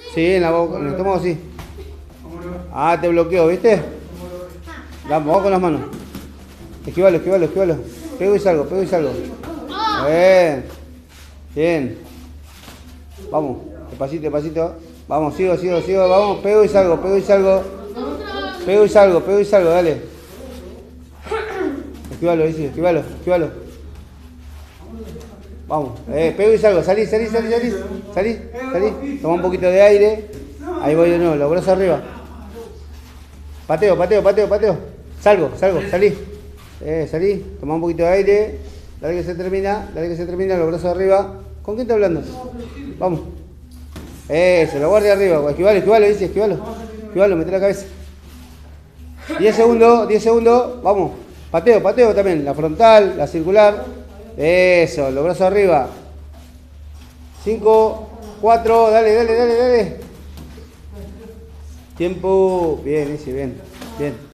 Sí, en la boca, en el estómago sí. Ah, te bloqueó, ¿viste? Vamos con las manos. Esquivalo, esquivalo, esquivalo. Pego y salgo, pego y salgo. Bien. Bien. Vamos, despacito, despacito. Vamos, sigo, sigo, sigo. Vamos, pego y salgo, pego y salgo. Pego y salgo, pego y salgo, dale. Esquivalo, dice, esquivalo, esquivalo. Vamos, pego y salgo. Salí, salí, salí, salí. Salí, salí. Toma un poquito de aire. Ahí voy de nuevo, los brazos arriba. Pateo, pateo, pateo, pateo. Salgo, salgo, salí. Salí, toma un poquito de aire. Dale que se termina, los brazos arriba. ¿Con quién está hablando? Vamos. Eso, la guardia arriba. Esquivalo, esquivalo, dice, esquivalo. Esquivalo, mete la cabeza. 10 segundos, vamos. Pateo, pateo también. La frontal, la circular. Eso, los brazos arriba. 5, 4, dale, dale, dale, dale. Tiempo. Bien, dice, bien, bien.